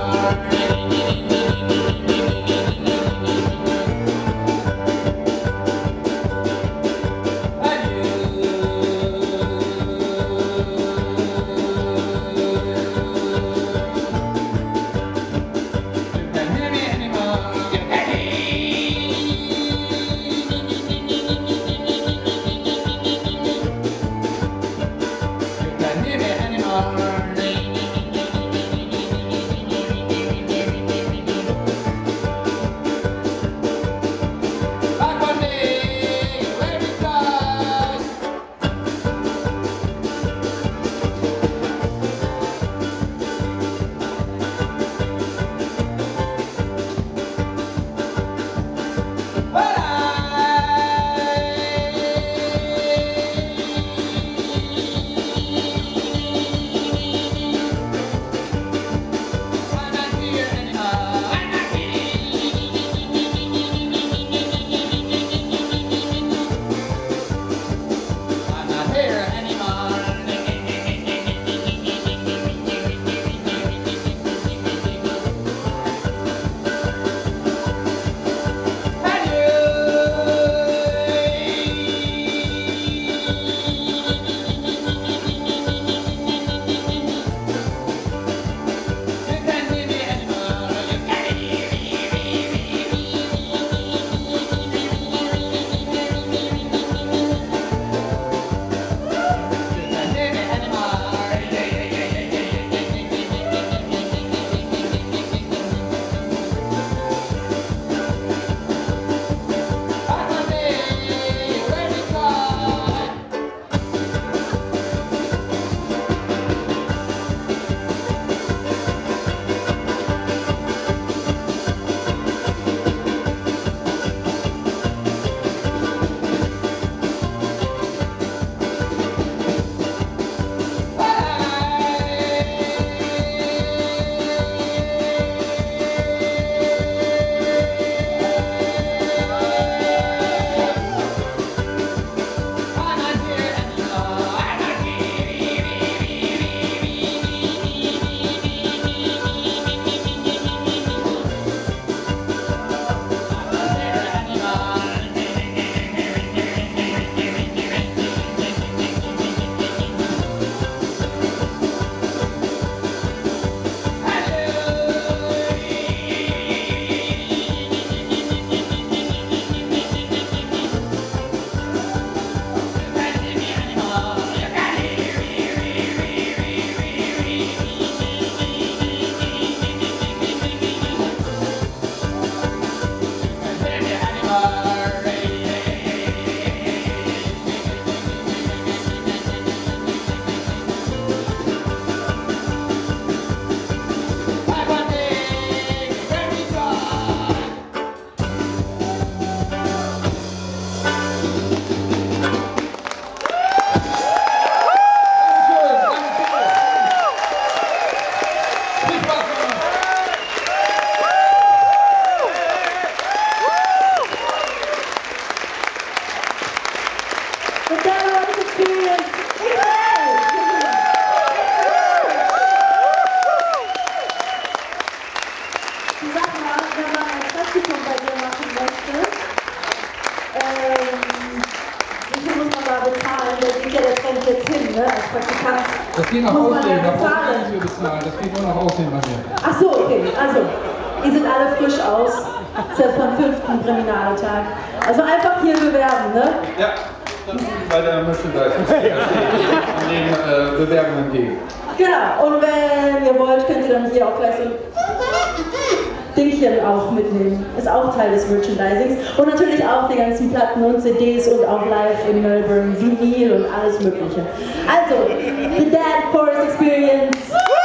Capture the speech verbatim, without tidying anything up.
Das geht nach Aussehen, da braucht man nicht mehr bezahlen, das geht nur nach Aussehen bei mir. Ach so, okay, also, ihr seht alle frisch aus, selbst beim fünften Kriminaltag. Also einfach hier bewerben, ne? Ja, bei der Merchandise an den äh, Bewerbungen gehen. Genau, und wenn ihr wollt, könnt ihr dann hier auch gleich so ein Dingchen auch mitnehmen. Ist auch Teil des Merchandisings. Und natürlich auch die ganzen Platten und C Ds und auch live in Melbourne, Vinyl und alles mögliche. Also, The Dad Chorus Experience.